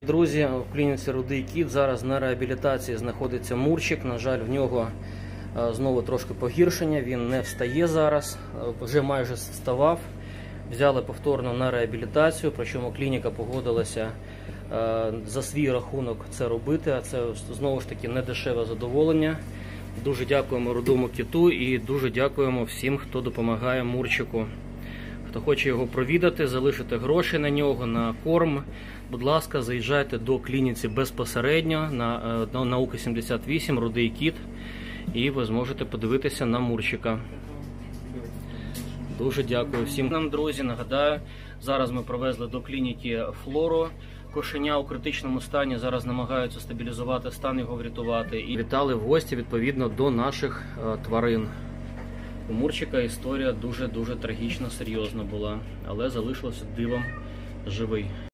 Друзі, в клініці Рудий Кіт зараз на реабілітації знаходиться Мурчик. На жаль, в нього знову трошки погіршення, він не встає зараз, вже майже вставав. Взяли повторно на реабілітацію, причому клініка погодилася за свій рахунок це робити, а це знову ж таки не дешеве задоволення. Дуже дякуємо Рудому Кіту і дуже дякуємо всім, хто допомагає Мурчику. Хто хоче його провідати, залишити гроші на нього, на корм, будь ласка, заїжджайте до клініці безпосередньо на Науки 78, Рудий Кіт, і ви зможете подивитися на Мурчика. Дуже дякую всім нам, друзі. Нагадаю, зараз ми привезли до клініки Флору. Кошеня у критичному стані, зараз намагаються стабілізувати стан, його врятувати. І вітали в гості відповідно до наших тварин. У Мурчика історія дуже-дуже трагічна, серйозна була, але залишилося дивом живий.